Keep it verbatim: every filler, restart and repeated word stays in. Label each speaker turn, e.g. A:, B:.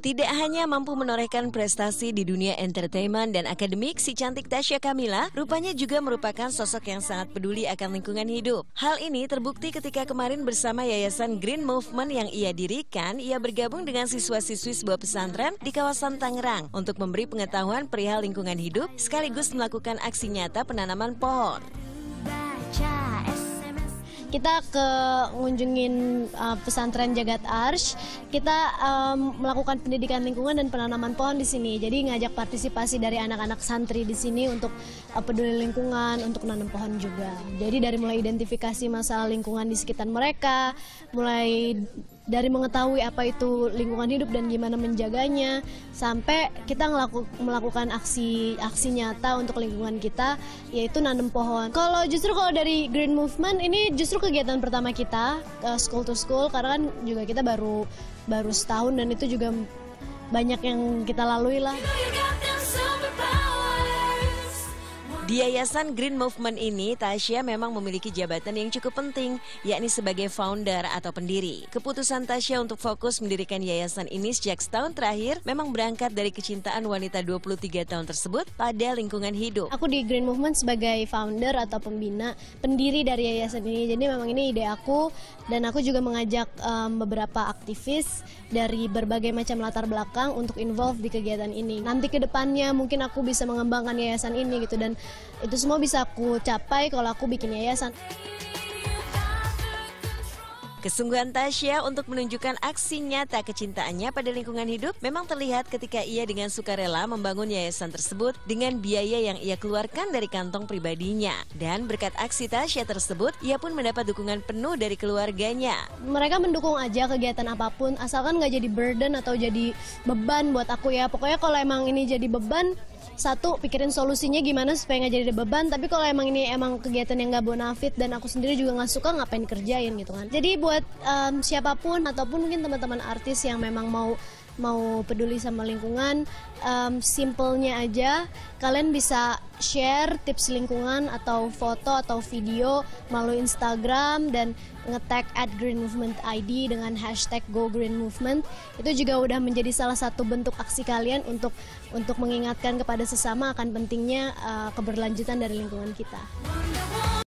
A: Tidak hanya mampu menorehkan prestasi di dunia entertainment dan akademik, si cantik Tasya Kamila rupanya juga merupakan sosok yang sangat peduli akan lingkungan hidup. Hal ini terbukti ketika kemarin bersama Yayasan Green Movement yang ia dirikan, ia bergabung dengan siswa-siswi sebuah pesantren di kawasan Tangerang untuk memberi pengetahuan perihal lingkungan hidup sekaligus melakukan aksi nyata penanaman pohon.
B: Kita ke ngunjungin uh, pesantren Jagat Arsh. Kita um, melakukan pendidikan lingkungan dan penanaman pohon di sini. Jadi ngajak partisipasi dari anak-anak santri di sini untuk uh, peduli lingkungan, untuk nanam pohon juga. Jadi dari mulai identifikasi masalah lingkungan di sekitar mereka, mulai dari mengetahui apa itu lingkungan hidup dan gimana menjaganya, sampai kita ngelaku, melakukan aksi aksi nyata untuk lingkungan kita, yaitu nanam pohon. Kalau justru kalau dari Green Movement ini justru kegiatan pertama kita, uh, school to school, karena kan juga kita baru baru setahun dan itu juga banyak yang kita lalui lah.
A: Di Yayasan Green Movement ini, Tasya memang memiliki jabatan yang cukup penting, yakni sebagai founder atau pendiri. Keputusan Tasya untuk fokus mendirikan yayasan ini sejak setahun terakhir memang berangkat dari kecintaan wanita dua puluh tiga tahun tersebut pada lingkungan hidup.
B: Aku di Green Movement sebagai founder atau pembina, pendiri dari yayasan ini. Jadi memang ini ide aku, dan aku juga mengajak um, beberapa aktivis dari berbagai macam latar belakang untuk involve di kegiatan ini. Nanti ke depannya mungkin aku bisa mengembangkan yayasan ini gitu, dan itu semua bisa aku capai kalau aku bikin yayasan.
A: Kesungguhan Tasya untuk menunjukkan aksi nyata kecintaannya pada lingkungan hidup memang terlihat ketika ia dengan sukarela membangun yayasan tersebut dengan biaya yang ia keluarkan dari kantong pribadinya. Dan berkat aksi Tasya tersebut, ia pun mendapat dukungan penuh dari keluarganya.
B: Mereka mendukung aja kegiatan apapun, asalkan nggak jadi burden atau jadi beban buat aku ya. Pokoknya kalau emang ini jadi beban, satu, pikirin solusinya gimana supaya nggak jadi beban. Tapi kalau emang ini emang kegiatan yang nggak bonafit dan aku sendiri juga nggak suka, ngapain kerjain gitu kan. Jadi buat um, siapapun ataupun mungkin teman-teman artis yang memang mau mau peduli sama lingkungan, um, simpelnya aja kalian bisa share tips lingkungan atau foto atau video melalui Instagram dan nge-tag at Green Movement I D dengan hashtag Go Green Movement. Itu juga udah menjadi salah satu bentuk aksi kalian untuk untuk mengingatkan kepada sesama akan pentingnya uh, keberlanjutan dari lingkungan kita.